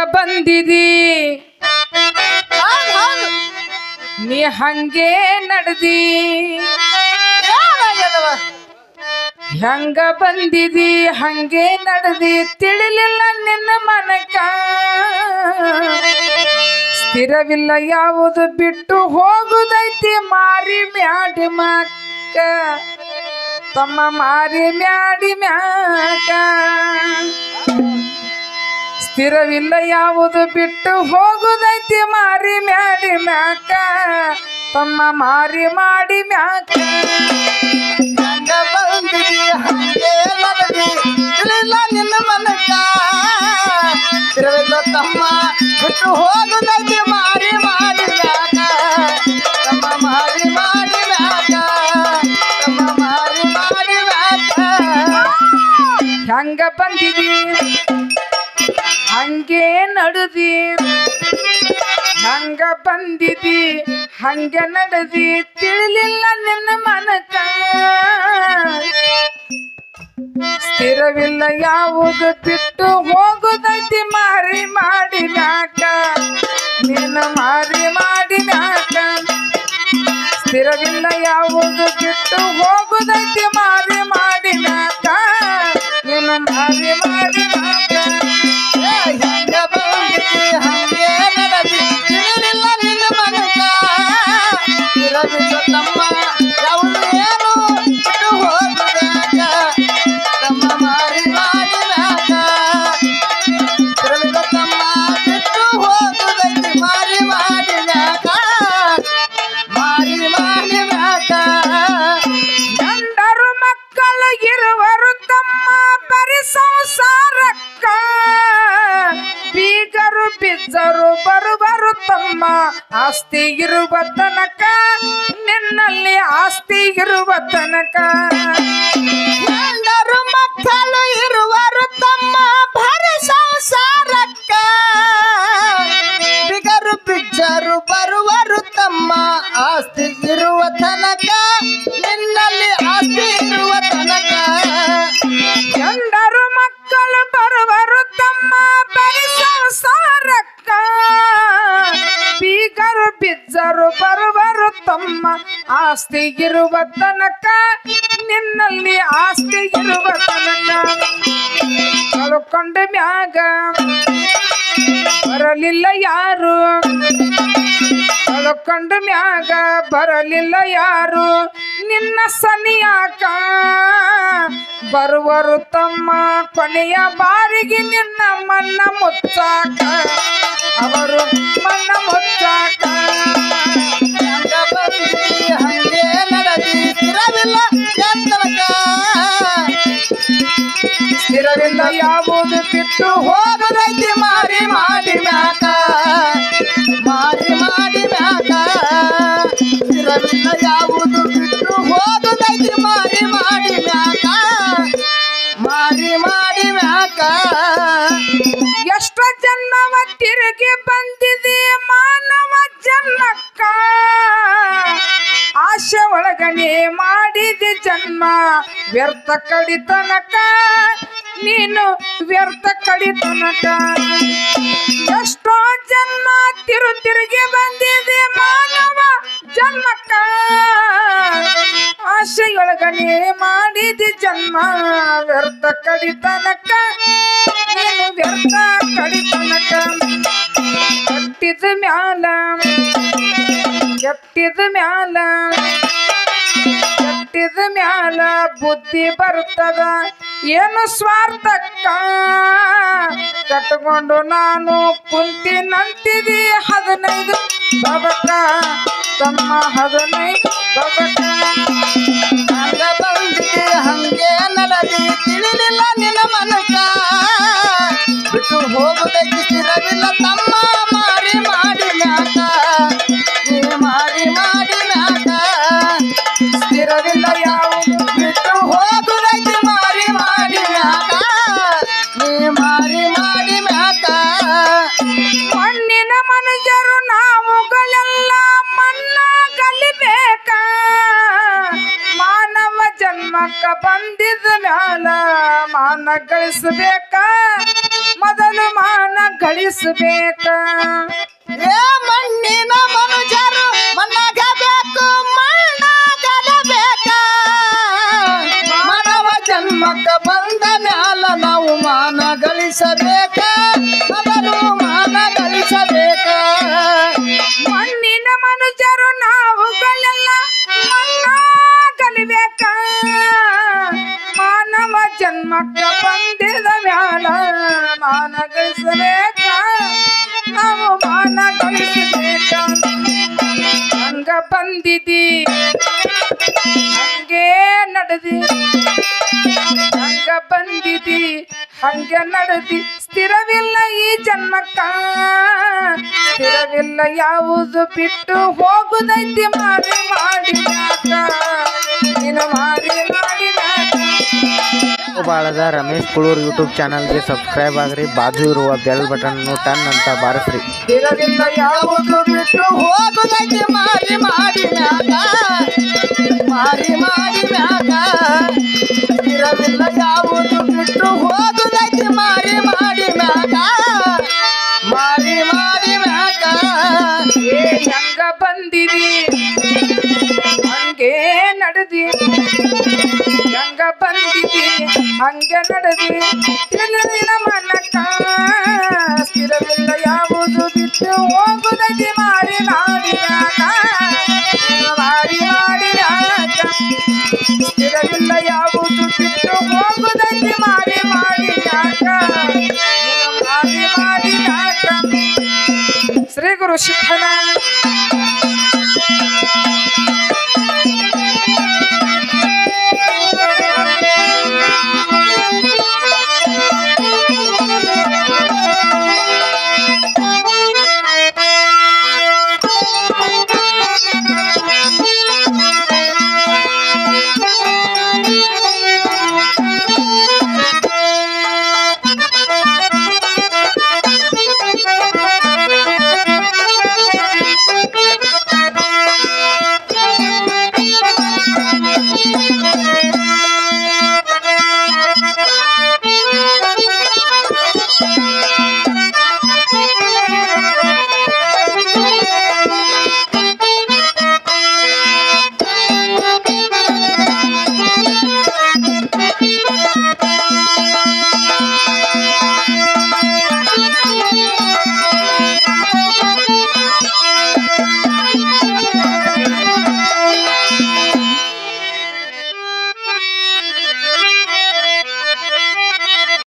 ಬಂದಿದಿ ನೀ ಹಂಗೆ ನಡೆದಿ ಹೆಂಗ ಬಂದಿದಿ ಹಂಗೆ ನಡೆದಿ ತಿಳಿಲಿಲ್ಲ ನಿನ್ನ ಮನಕ ಸ್ಥಿರವಿಲ್ಲ ಯಾವುದು ಬಿಟ್ಟು ಹೋಗುದೈತಿ ಮಾರಿ ಮ್ಯಾಡಿ ಮಕ್ಕ ತಮ್ಮ ಮಾರಿ ಮ್ಯಾಡಿ ಮ್ಯಾಕ ಸ್ಥಿರವಿಲ್ಲ ಯಾವುದು ಬಿಟ್ಟು ಹೋಗುದೈತಿ ಮಾರಿ ಮ್ಯಾಡಿ ಮ್ಯಾಕ ತಮ್ಮ ಮಾರಿ ಮಾಡಿ ಮ್ಯಾಕ ಹಂಗ ಬಂದಿದಿ ಹಂಗೆ ನಡೆದಿ ತಿಳಿಲ್ಲ ನಿನ್ನ ಮನಕ ಸ್ಥಿರವಿಲ್ಲ ತಮ್ಮ ಬಿಟ್ಟು ಹೋಗುದೈತಿ ಮಾರಿ ಮಾಡಿ ಮ್ಯಾಕ ತಮ್ಮ ಮಾರಿ ಮಾಡಿ ಮ್ಯಾಕ ತಮ್ಮ ಮಾರಿ ಮಾಡಿ ಮ್ಯಾಕ ಹೆಂಗ ಬಂದಿದಿ ಹಂಗೆ ನಡೆದಿ ಹಂಗ ಬಂದಿದಿ ಹಂಗೆ ನಡೆದಿ ತಿಳಿಲಿಲ್ಲ ನಿನ್ನ ಮನಕ ಸ್ಥಿರವಿಲ್ಲ ಯಾವುದು ಬಿಟ್ಟು ಹೋಗುದೈತಿ ಮಾರಿ ಮಾಡಿ ಮ್ಯಾಕ ನಿನ್ನ ಮಾರಿ ಮಾಡಿ ಮ್ಯಾಕ ಸ್ಥಿರವಿಲ್ಲ ಯಾವುದು ಬಿಟ್ಟು ಹೋಗುದೈತಿ ಮಾರಿ ಮಾಡಿ ಮ್ಯಾಕ ನಿನ್ನ ಮಾರಿ ಮಾಡಿ ಮ್ಯಾಕ ಹಂಗ ಬಂದಿದಿ ಹಂಗೆ ನಡೆದಿ ತಿಳಿಲಿಲ್ಲ ನಿನ್ನ ಮನಕ ಸ್ಥಿರವಿಲ್ಲ ತಮ್ಮ ಯಾವುದು ಏನು ಬಿಟ್ಟು ಹೋಗುದಾಗ ತಮ್ಮ ಮಾರಿ ಮಾಡಿ ಮ್ಯಾಕ ಸ್ಥಿರವಿಲ್ಲ ತಮ್ಮ ಬಿಟ್ಟು ಹೋಗುದೈತಿ ಮಾರಿ ಮಾಡಿ ಮ್ಯಾಕ ಮಾರಿ ಮಾಡಿ ಮ್ಯಾಕ ಗಂಡರು ಮಕ್ಕಳು ಇರುವರು ತಮ್ಮ ಬರಿ ಸಂಸಾರಕ್ಕ ಬೀಗರು ಬಿಜ್ಜರು ಬರುವರು ತಮ್ಮ ಆಸ್ತಿ ಇರುವ ತನಕ ನಿನ್ನಲ್ಲಿ ಆಸ್ತಿ ಇರುವ ತನಕ ಗಂಡರು ಮಕ್ಕಳು ಇರುವರು ತಮ್ಮ ಭರಿ ಸಂಸಾರಕ್ಕ ಬಿಗರು ಬಿಜ್ಜರು ಬರುವರು ತಮ್ಮ ಆಸ್ತಿ ಇರುವ ತನಕ ನಿನ್ನಲ್ಲಿ ಆಸ್ತಿ ಇರುವ ತನಕ ಗಂಡರು ಮಕ್ಕಳು ಬರುವರು ತಮ್ಮ ಬರಿ ಸಂಸಾರಕ್ಕ ಬೀಗರು ಬಿಜ್ಜರು ಬರುವರು ತಮ್ಮ ಆಸ್ತಿ ಇರುವ ತನಕ ನಿನ್ನಲ್ಲಿ ಆಸ್ತಿ ಇರುವ ತನಕ ಕಳ್ಕೊಂಡ ಮ್ಯಾಗ ಬರಲಿಲ್ಲ ಯಾರು ಕಳ್ಕೊಂಡ ಮ್ಯಾಗ ಬರಲಿಲ್ಲ ಯಾರು ನಿನ್ನ ಸನಿಯಾಕ ಬರುವರು ತಮ್ಮ ಕೊನೆಯ ಬಾರಿಗೆ ನಿನ್ನ ಮನ್ನ ಮುಚ್ಚಾಕ ಅವರು ಮನ್ನ ಮುಚ್ಚಾಕ ಹಂಗ ಬಂದಿದಿ ಹಂಗೆ ನಡೆದಿ ಸ್ಥಿರವಿಲ್ಲ ಎತ್ತರಕ ಸ್ಥಿರವಿಲ್ಲ ಯಾವುದು ಬಿಟ್ಟು ಹೋಗದೈತಿ ಮಾರಿ ಮಾಡಿ ಮ್ಯಾಕ ಮಾರಿ ಮಾಡಿ ಮ್ಯಾಕ ಸ್ಥಿರವಿಲ್ಲ ಯಾವುದು ಬಿಟ್ಟು ಹೋಗದೈತಿ ಮಾರಿ ಮಾಡಿ ಮ್ಯಾಕ ಮಾರಿ ಮಾಡಿ ಮ್ಯಾಕ ಎಷ್ಟೋ ಜನ್ಮವ ತಿರುಗಿ ಬಂದಿದೆ ಮಾನವ ಜನ್ಮಕ್ಕ ಆಶೆ ಒಳಗನೆ ಮಾಡಿದೆ ಜನ್ಮ ವ್ಯರ್ಥ ಕಡಿತನಕ ನೀನು ವ್ಯರ್ಥ ಕಡಿತನಕ ಎಷ್ಟೋ ಜನ್ಮ ತಿರುಗಿ ಬಂದಿದೆ ಮಾನವ ಜನ್ಮಕ್ಕ ಆಶೆಯೊಳಗನೆ ಮಾಡಿದೆ ಜನ್ಮ ವ್ಯರ್ಥ ಕಡಿತನಕ ನೀನು ವ್ಯರ್ಥ ಕಡಿತನಕ ಕಟ್ಟಿದ ಮ್ಯಾಲ ಕೆಟ್ಟಿದ ಮ್ಯಾಲ ಕೆಟ್ಟಿದ ಮ್ಯಾಲ ಬುದ್ಧಿ ಬರ್ತದ ಏನು ಸ್ವಾರ್ಥಕ್ಕ ಕಟ್ಕೊಂಡು ನಾನು ಕುಂತಿ ನಂತಿದಿ 15 ಬಬಕ ತಮ್ಮ 15 ಬಬಕ ಹಂಗ ಬಂದಿದಿ ಹಂಗೆ ನಡೆದಿ ತಿಳಿಲಿಲ್ಲ ನಿನ್ನ ಮನಕ ಬಿಟ್ಟು ಹೋಗುದೈತಿ ಸ್ಥಿರವಿಲ್ಲ ತಮ್ಮ ಮಾರಿ ಮಾಡಿ ಮ್ಯಾಕ ನೀ ಮಾರಿ ಮಾಡಿ ಮ್ಯಾಕ ಸ್ಥಿರವಿಲ್ಲ ಯಾವುದು ಬಿಟ್ಟು ಹೋಗುದೈತಿ ಮಾರಿ ಮಾಡಿ ಮ್ಯಾಕ ನೀ ಮಾರಿ ಮಾಡಿ ಮ್ಯಾಕ ಮಣ್ಣಿನ ಮನುಜರು ನಾವುಗಳೆಲ್ಲ ಮಣ್ಣಾಗಲಿಬೇಕ ಮಾನವ ಜನ್ಮಕ್ಕ ಬಂದಿದ ಮ್ಯಾಲ ಮಾನ ಗಳಿಸಬೇಕ ಮೊದಲು ಮಾನ ಗಳಿಸಬೇಕ ಏ ಮಣ್ಣಿನ ಮನುಜರು ಮಣ್ಣಾಗಬೇಕು ಮಣ್ಣಾಗಲೇಬೇಕ ಮಾನವ ಜನ್ಮಕ್ಕ ಬಂದ ಮ್ಯಾಲ ನಾವು ಮಾನ ಗಳಿಸಬೇಕ ಮೊದಲು ಮಾನ ಗಳಿಸಬೇಕ ಮಣ್ಣಿನ ಮನುಜರು ನಾವುಗಳೆಲ್ಲ ಮಣ್ಣ ಕಲಿಬೇಕ ಮಾನವ ಜನ್ಮಕ್ಕ ಬಂದಿದ ಮ್ಯಾಲ ಮಾನ ಗಳಿಸಬೇಕ ನಾವು ಮಾನ ಗಳಿಸಬೇಕ ಹಂಗ ಬಂದಿದಿ ಹಂಗೆ ನಡೆದಿ ಹಂಗ ಬಂದಿದಿ ಹಂಗೆ ನಡೆದಿ ಸ್ಥಿರವಿಲ್ಲ ಈ ಜನ್ಮಕ್ಕ ಸ್ಥಿರವಿಲ್ಲ ಯಾವುದು ಬಿಟ್ಟು ಹೋಗುದೈತಿ ಮಾರಿ ಮಾಡಿದಾಗ ನೀನು ಮಾರಿ ಮಾಡಿದಾಗ ಬಾಳದ ರಮೇಶ್ ಕುಳೂರ್ ಯೂಟ್ಯೂಬ್ ಚಾನಲ್ಗೆ ಸಬ್ಸ್ಕ್ರೈಬ್ ಆಗ್ರಿ ಬಾಜು ಇರುವ ಬೆಲ್ ಬಟನ್ ಟನ್ ಅಂತ ಬಾರಿಸ್ರಿ ಸ್ಥಿರವಿಲ್ಲ ಯಾವುದು ಬಿಟ್ಟು ಹೋಗುದೈತಿ ಮಾರಿ ಮಾಡಿ ಮ್ಯಾಗ ಮಾರಿ ಮಾಡಿ ಮ್ಯಾಗ ಇರಲಿಲ್ಲ ಯಾವುದು ಬಿಟ್ಟು ಹೋಗುದೈತಿ ಮಾರಿ ಮಾಡಿ ಮ್ಯಾಗ ಮಾರಿ ಮಾಡಿ ಮ್ಯಾಗ ಏ ಹೆಂಗ ಬಂದಿದಿ ಹಂಗೆ ನಡೆದಿ ಹೆಂಗ ಬಂದಿದಿ ಹಂಗೆ ನಡೆದಿ ತಿಳಿದಿನ ಮನಕ ಸ್ಥಿರವಿಲ್ಲ ಯಾವುದು ಬಿಟ್ಟು ಹೋಗುದೈತಿ ಮಾರಿ ಮಾಡಿದಾಗ ಮಾರಿ ಮಾಡಿದಾಗ ಸ್ಥಿರವಿಲ್ಲ ಯಾವುದು ಬಿಟ್ಟು ಹೋಗುದೈತಿ ಮಾರಿ ಮಾಡಿದಾಗ ಮಾರಿ ಮಾಡಿದಾಗ ಶ್ರೀ ಗುರು ಶಿಕ್ಷಣ